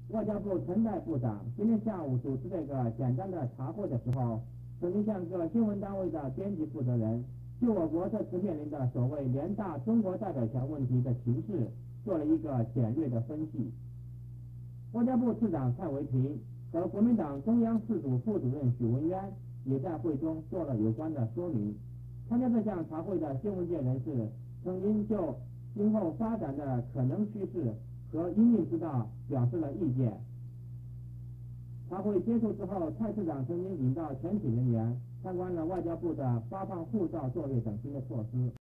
外交部陈代部长今天下午主持这个简单的茶会的时候，曾经向各新闻单位的编辑负责人就我国这次面临的所谓联大中国代表权问题的形势做了一个简略的分析。外交部次长蔡维平和国民党中央四组副主任许文渊也在会中做了有关的说明。参加这项茶会的新闻界人士曾经就今后发展的可能趋势和因应之道表示了意见。茶会结束之后，蔡市长曾经引导全体人员参观了外交部的发放护照作业等新的措施。